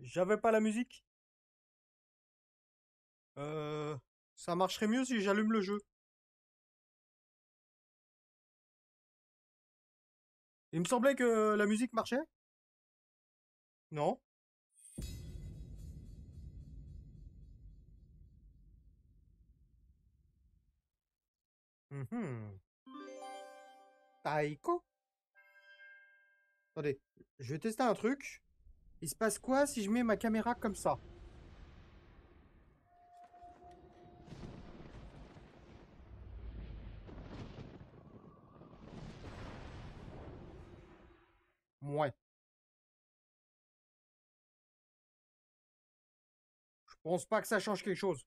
J'avais pas la musique. Euh, Ça marcherait mieux si j'allume le jeu. Il me semblait que la musique marchait. Non? Mhm. Taiko? Attendez, je vais tester un truc. Il se passe quoi si je mets ma caméra comme ça? Ouais. Je pense pas que ça change quelque chose.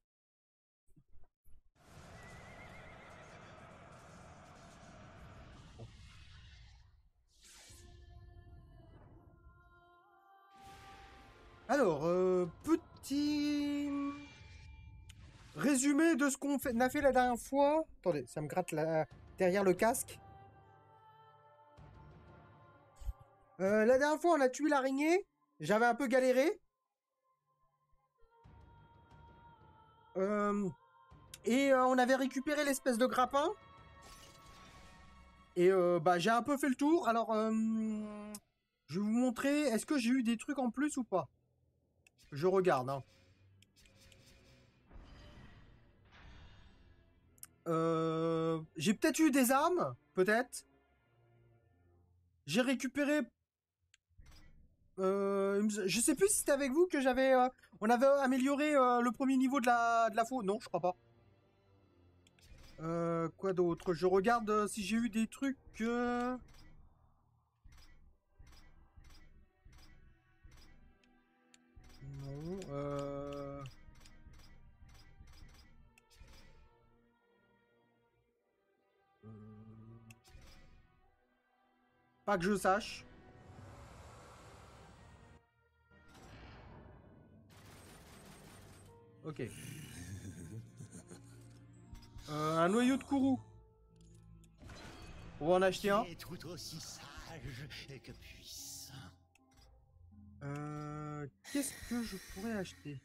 Alors, petit résumé de ce qu'on a fait la dernière fois. Attendez, ça me gratte derrière le casque. La dernière fois, on a tué l'araignée. J'avais un peu galéré. Euh, on avait récupéré l'espèce de grappin. Et bah, j'ai un peu fait le tour. Alors, je vais vous montrer. Est-ce que j'ai eu des trucs en plus ou pas? Je regarde, hein. J'ai peut-être eu des armes, peut-être. J'ai récupéré. Je sais plus si c'était avec vous que on avait amélioré le premier niveau de la faux. Non, je crois pas. Quoi d'autre? Je regarde si j'ai eu des trucs. Non. Pas que je sache. Ok. Un noyau de kourou. On va en acheter un. Qui est tout aussi sage que puissant. Qu'est-ce que je pourrais acheter?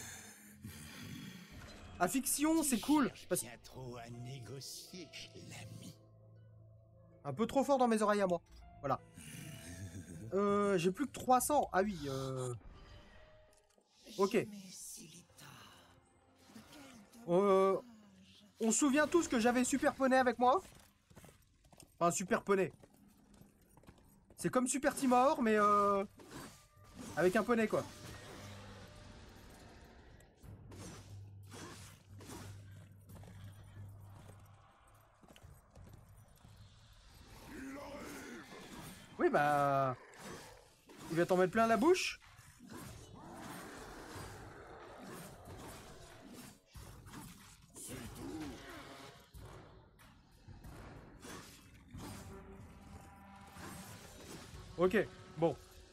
Affliction, c'est cool. Cherche Parce... bien trop à négocier, l'ami. Un peu trop fort dans mes oreilles à moi. Voilà. J'ai plus que 300. Ah oui. Ok. Euh, on se souvient tous que j'avais Super Poney avec moi. Enfin, Super Poney. C'est comme Super Timor, mais avec un poney, quoi. Oui, bah... Il va t'en mettre plein la bouche. Ok, bon.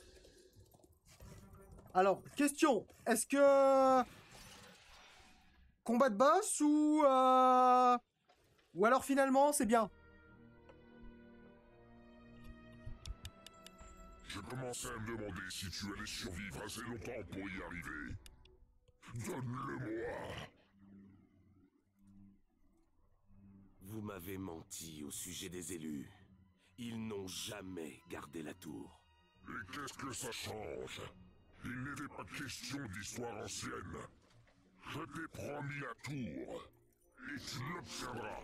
Alors, question. Est-ce que... Combat de boss ou alors finalement, c'est bien? Je commençais à me demander si tu allais survivre assez longtemps pour y arriver. Donne-le-moi. Vous m'avez menti au sujet des élus. Ils n'ont jamais gardé la tour. Et qu'est-ce que ça change? Il n'était pas question d'histoire ancienne. Je t'ai promis la tour. Et tu l'obtiendras.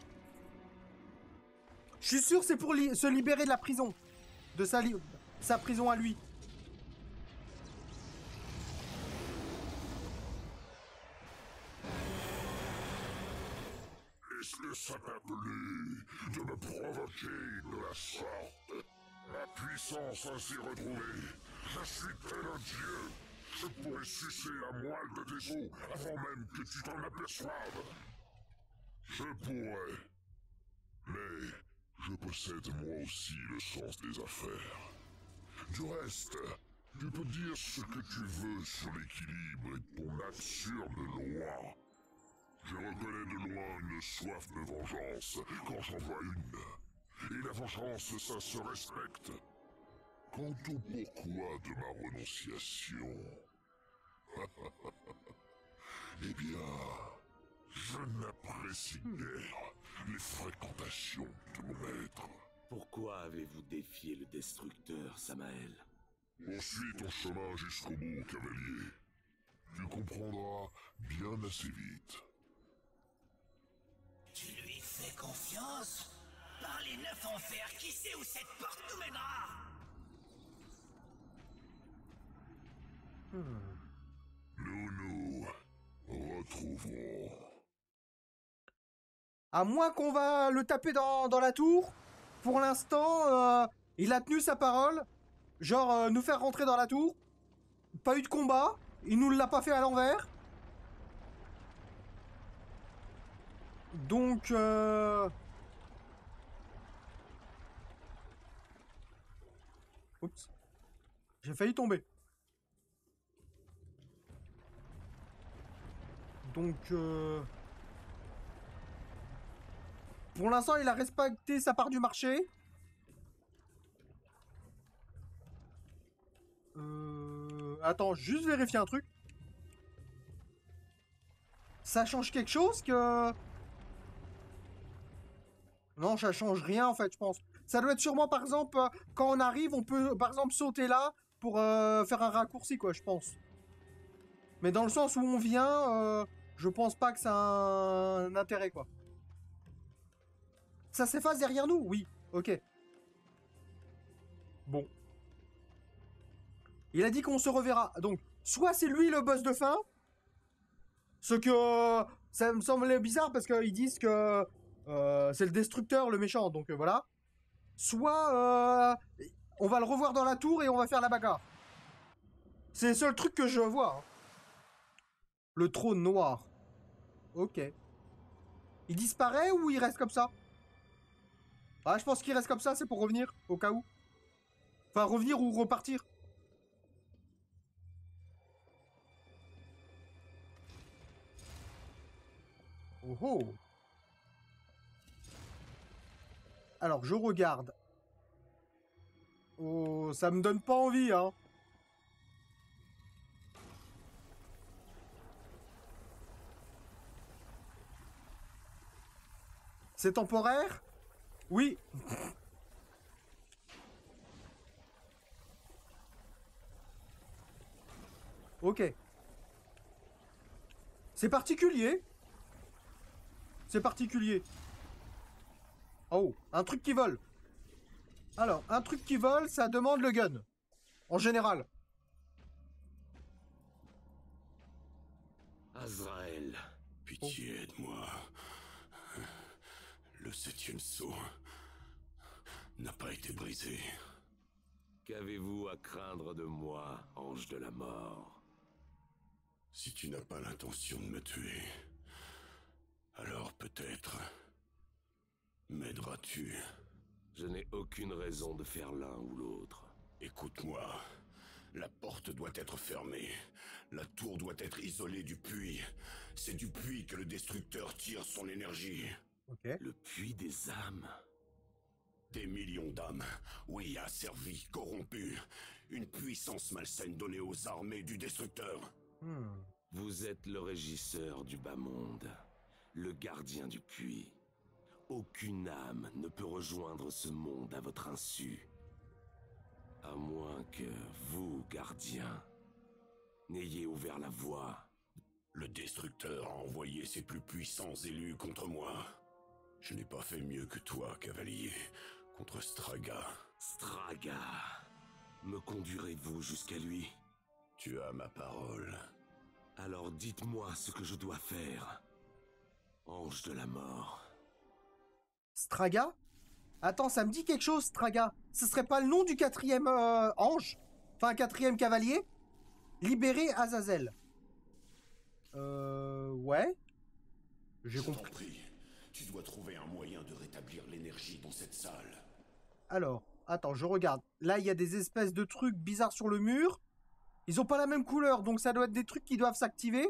Je suis sûr c'est pour se libérer de la prison. De sa prison à lui. Est-ce que ça t'a plu de me provoquer de la sorte? Ma puissance ainsi retrouvée. Je suis tel un dieu. Je pourrais sucer la moelle de tes os avant même que tu t'en aperçoives. Je pourrais. Mais je possède moi aussi le sens des affaires. Du reste, tu peux dire ce que tu veux sur l'équilibre et ton absurde loi. Je reconnais de loin une soif de vengeance quand j'en vois une. Et la vengeance, ça se respecte. Quant au pourquoi de ma renonciation, Eh bien, je n'apprécie guère les fréquentations de mon maître. Pourquoi avez-vous défié le destructeur, Samael? Poursuis ton chemin jusqu'au bout, cavalier. Tu comprendras bien assez vite. Tu lui fais confiance? Par les 9 enfers, qui sait où cette porte nous mènera? Nous nous retrouverons. À moins qu'on va le taper dans la tour. Pour l'instant, il a tenu sa parole. Genre, nous faire rentrer dans la tour. Pas eu de combat. Il nous l'a pas fait à l'envers. Donc, oups. J'ai failli tomber. Donc, pour l'instant, il a respecté sa part du marché. Attends, juste vérifier un truc. Ça change quelque chose que... Non, ça change rien en fait, je pense. Ça doit être sûrement, par exemple, quand on arrive, on peut, par exemple, sauter là pour faire un raccourci, quoi, je pense. Mais dans le sens où on vient, je pense pas que ça a un intérêt, quoi. Ça s'efface derrière nous? Oui. Ok. Bon. Il a dit qu'on se reverra. Donc, soit c'est lui le boss de fin. Ce que... ça me semblait bizarre parce qu'ils disent que c'est le destructeur, le méchant. Donc voilà. Soit on va le revoir dans la tour et on va faire la bagarre. C'est le seul truc que je vois. Hein. Le trône noir. Ok. Il disparaît ou il reste comme ça? Ah, je pense qu'il reste comme ça, c'est pour revenir, au cas où. Enfin, revenir ou repartir. Oh oh. Alors, je regarde. Oh, ça me donne pas envie, hein. C'est temporaire? Oui. Ok. C'est particulier. C'est particulier. Oh, un truc qui vole. Alors, un truc qui vole, ça demande le gun. En général. Azrael. Pitié de moi. Le 7e sceau n'a pas été brisé. Qu'avez-vous à craindre de moi, ange de la mort? Si tu n'as pas l'intention de me tuer, alors peut-être m'aideras-tu. Je n'ai aucune raison de faire l'un ou l'autre. Écoute-moi, la porte doit être fermée. La tour doit être isolée du puits. C'est du puits que le destructeur tire son énergie. Ok. Le puits des âmes. Des millions d'âmes, oui, asservies, corrompues. Une puissance malsaine donnée aux armées du destructeur. Vous êtes le régisseur du bas monde, le gardien du puits. Aucune âme ne peut rejoindre ce monde à votre insu. À moins que vous, gardien, n'ayez ouvert la voie. Le destructeur a envoyé ses plus puissants élus contre moi. Je n'ai pas fait mieux que toi, cavalier, contre Straga. Straga, me conduirez-vous jusqu'à lui? Tu as ma parole. Alors dites-moi ce que je dois faire, ange de la mort. Straga? Attends, ça me dit quelque chose, Straga. Ce serait pas le nom du 4e ange? Enfin, 4e cavalier? Libérer Azazel. Ouais. J'ai Je t'en compris. prie, tu dois trouver un moyen de rétablir l'énergie dans cette salle. Alors, attends, je regarde. Là, il y a des espèces de trucs bizarres sur le mur. Ils ont pas la même couleur, donc ça doit être des trucs qui doivent s'activer.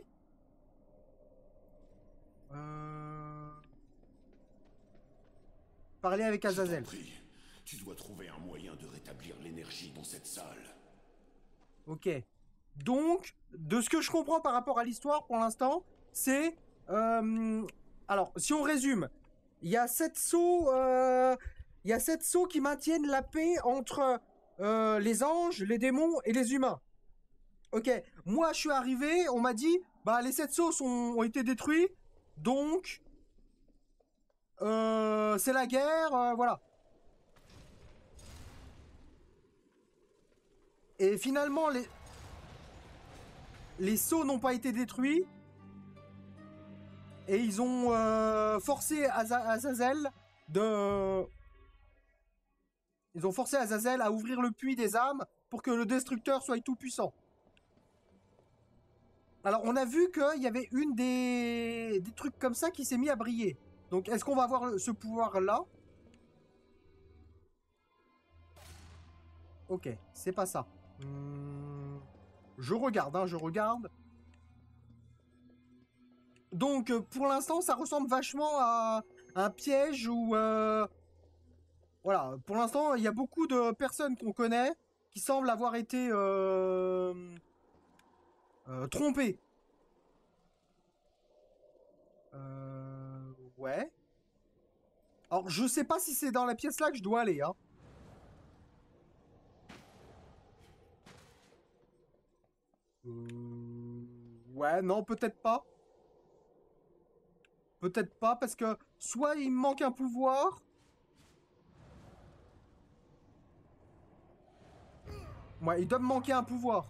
Parler avec Azazel. Je t'en prie, tu dois trouver un moyen de rétablir l'énergie dans cette salle. Ok. Donc, de ce que je comprends par rapport à l'histoire pour l'instant, c'est... alors, si on résume, il y a 7 sceaux, il y a 7 sceaux qui maintiennent la paix entre les anges, les démons et les humains. Ok, moi je suis arrivé, on m'a dit, bah les 7 sceaux ont été détruits, donc c'est la guerre, voilà. Et finalement, les sceaux n'ont pas été détruits, et ils ont forcé Azazel de... Ils ont forcé Azazel à ouvrir le puits des âmes pour que le destructeur soit tout puissant. Alors, on a vu qu'il y avait une des trucs comme ça qui s'est mis à briller. Donc, est-ce qu'on va avoir ce pouvoir-là? Ok, c'est pas ça. Je regarde, hein, je regarde. Donc, pour l'instant, ça ressemble vachement à un piège où... voilà, pour l'instant, il y a beaucoup de personnes qu'on connaît qui semblent avoir été trompées. Ouais. Alors, je sais pas si c'est dans la pièce là que je dois aller, hein. Ouais, non, peut-être pas. Peut-être pas, parce que soit il me manque un pouvoir. Ouais, il doit me manquer un pouvoir.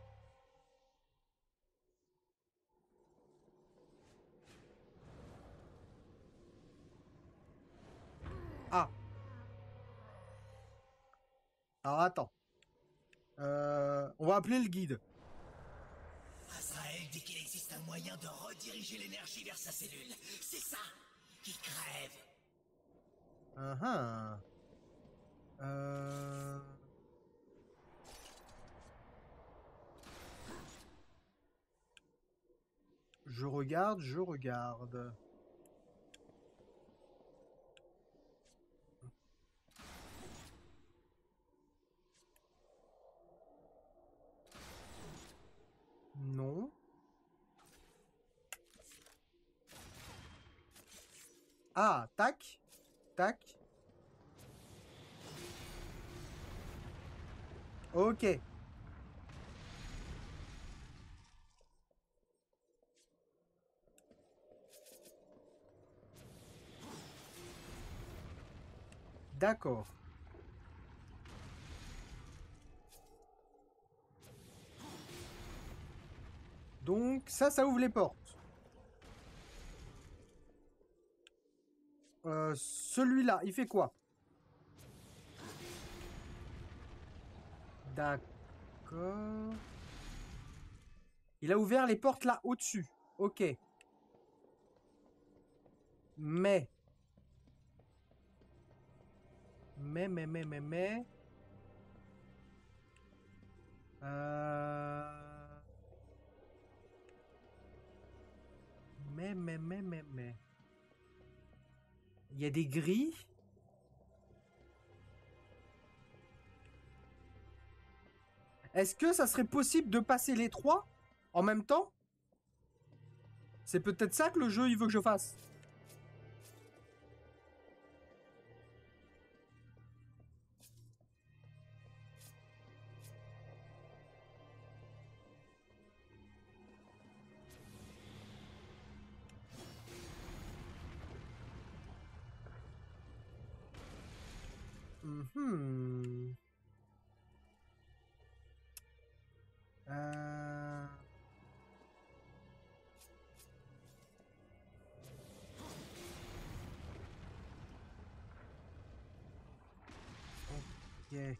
Ah. Alors, attends. On va appeler le guide. Azrael dit qu'il existe un moyen de rediriger l'énergie vers sa cellule. C'est ça qui crève. Euh... Je regarde, je regarde. Non. Ah, tac. Tac. Ok. D'accord. Donc, ça ouvre les portes. Celui-là, il fait quoi? D'accord. Il a ouvert les portes là au-dessus. Ok. Mais. Mais. Euh... Mais. Il y a des grilles. Est-ce que ça serait possible de passer les trois en même temps? C'est peut-être ça que le jeu il veut que je fasse. Mhm. Euh... Ok.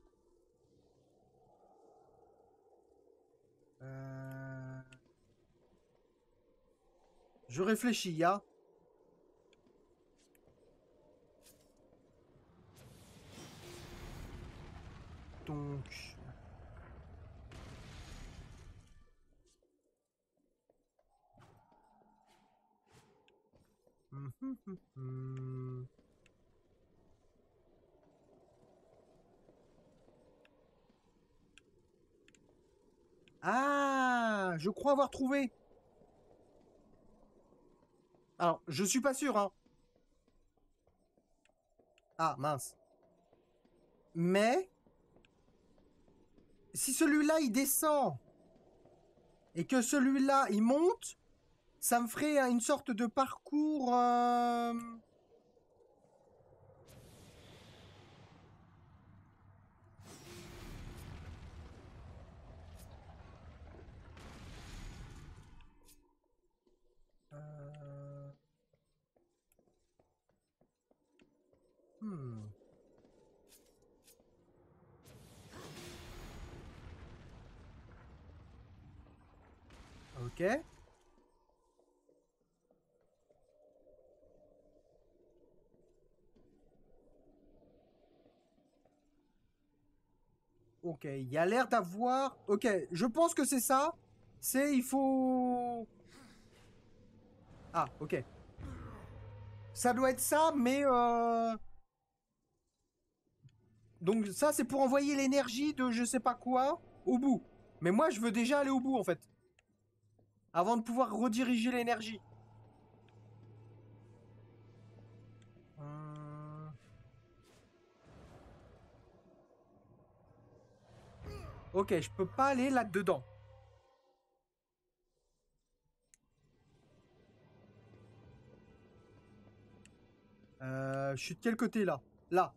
Je réfléchis, hein. Donc... Mhm. je crois avoir trouvé. Alors, je suis pas sûr, hein. Ah, mince. Mais, si celui-là, il descend, et que celui-là, il monte, ça me ferait une sorte de parcours... Hmm. Ok. Ok, il y a l'air d'avoir... Ok, je pense que c'est ça. C'est, il faut... Ah, ok. Ça doit être ça, mais... Donc ça, c'est pour envoyer l'énergie de je sais pas quoi au bout. Mais moi, je veux déjà aller au bout, en fait. Avant de pouvoir rediriger l'énergie. Euh, Ok, je peux pas aller là-dedans. Je suis de quel côté, là? Là.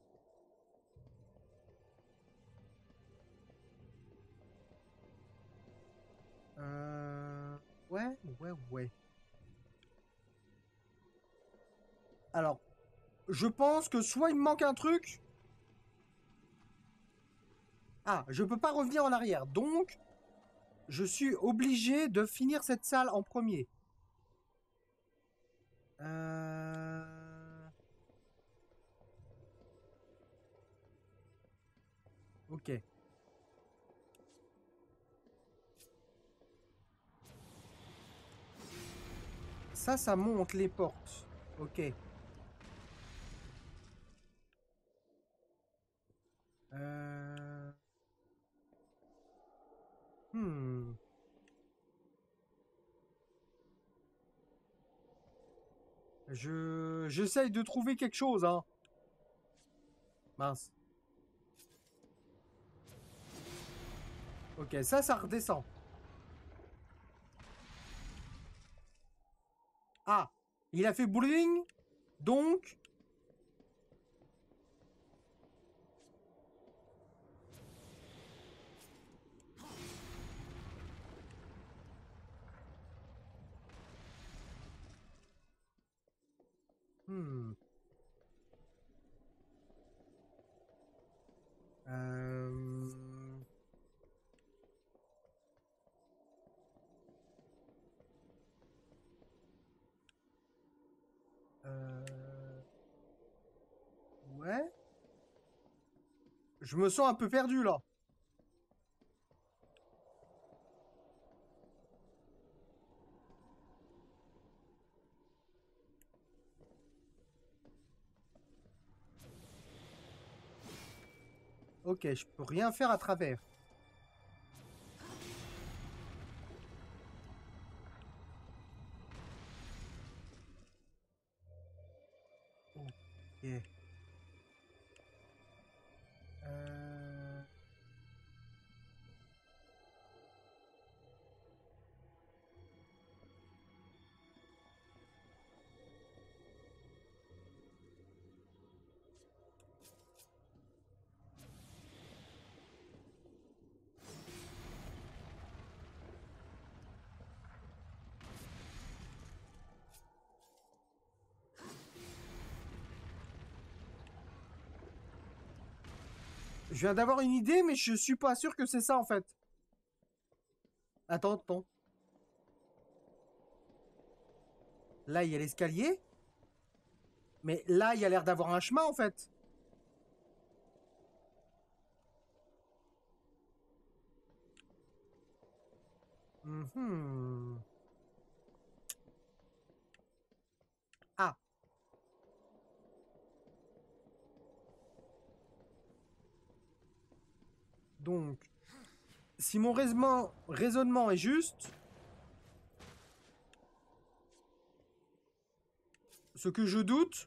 Euh... Ouais, ouais, ouais. Alors, je pense que soit il me manque un truc... Ah, je peux pas revenir en arrière. Donc, je suis obligé de finir cette salle en premier. Euh... Ok. Ça monte les portes. Ok. Euh... Hmm. J'essaye de trouver quelque chose, hein. Mince. Ok, ça redescend. Ah, il a fait bling, donc... Hmm. Euh... euh, Ouais. Je me sens un peu perdu, là. Ok, je peux rien faire à travers. Ok. Euh... Je viens d'avoir une idée, mais je suis pas sûr que c'est ça, en fait. Attends, attends. Là, il y a l'escalier. Mais là, il y a l'air d'avoir un chemin, en fait. Mhm. Ah, donc, si mon raisonnement est juste, ce que je doute,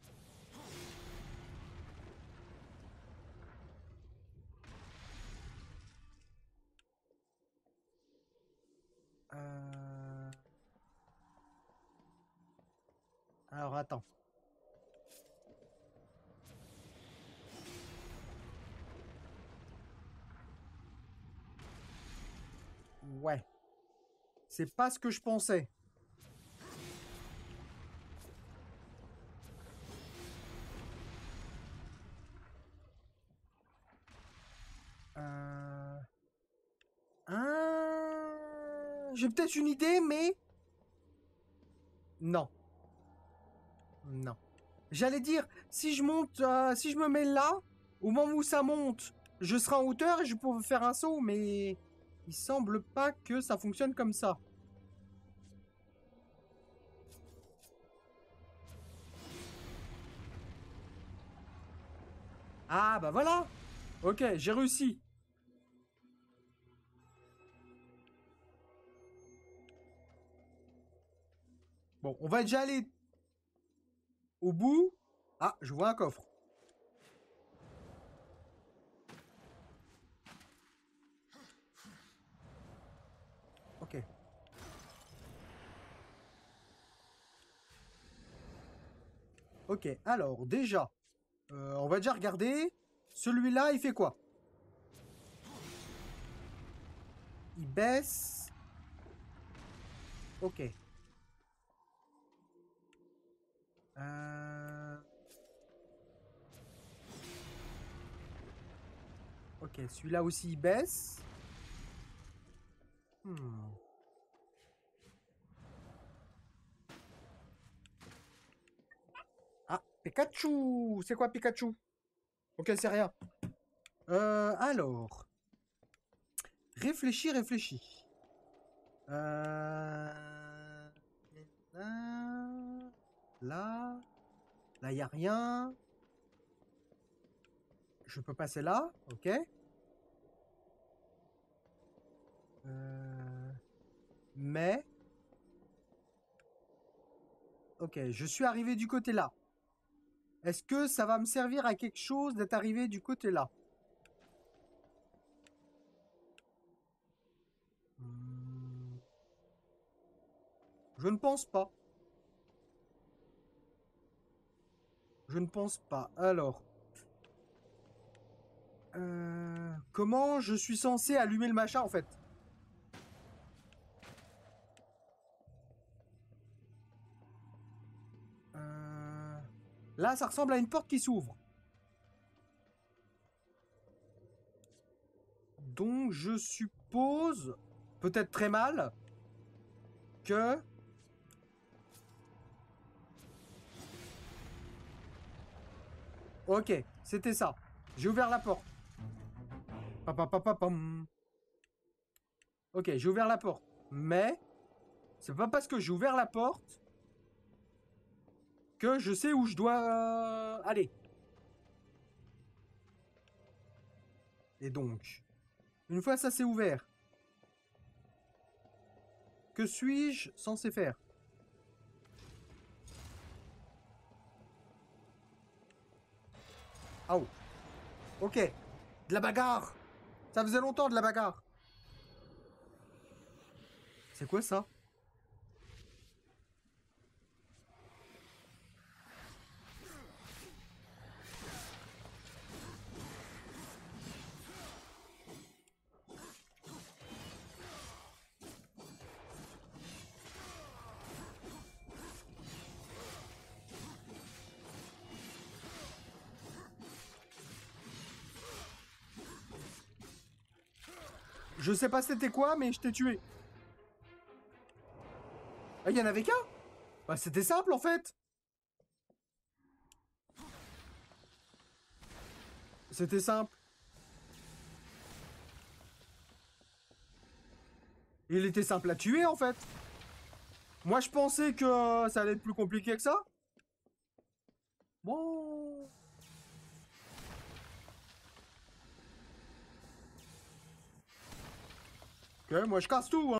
alors attends. Ouais. C'est pas ce que je pensais. J'ai peut-être une idée, mais... Non. Non. J'allais dire, si je monte, si je me mets là, au moment où ça monte, je serai en hauteur et je pourrai faire un saut, mais... Il semble pas que ça fonctionne comme ça. Ah, bah voilà. Ok, j'ai réussi. Bon, on va déjà aller au bout. Ah, je vois un coffre. Ok. Ok, alors déjà, on va déjà regarder. Celui-là, il fait quoi? Il baisse. Ok. Ok, celui-là aussi, il baisse. Ah, Pikachu! C'est quoi Pikachu? Ok, c'est rien. Alors. Réfléchis, réfléchis. Là. Là, il n'y a rien. Je peux passer là. Ok. Mais. Ok, je suis arrivé du côté là. Est-ce que ça va me servir à quelque chose d'être arrivé du côté là? Je ne pense pas. Je ne pense pas. Alors. Comment je suis censé allumer le machin en fait? Là, ça ressemble à une porte qui s'ouvre. Donc, je suppose, peut-être très mal, que... Ok, c'était ça. J'ai ouvert la porte. Papapapapam. Ok, j'ai ouvert la porte. Mais, c'est pas parce que j'ai ouvert la porte que je sais où je dois aller. Et donc, une fois ça c'est ouvert, que suis-je censé faire? Ah oh. Ok. De la bagarre. Ça faisait longtemps de la bagarre. C'est quoi ça? Je sais pas c'était quoi, mais je t'ai tué. Ah, il y en avait qu'un? Bah, c'était simple en fait. C'était simple. Il était simple à tuer en fait. Moi je pensais que ça allait être plus compliqué que ça. Bon. Ok, moi je casse tout, hein.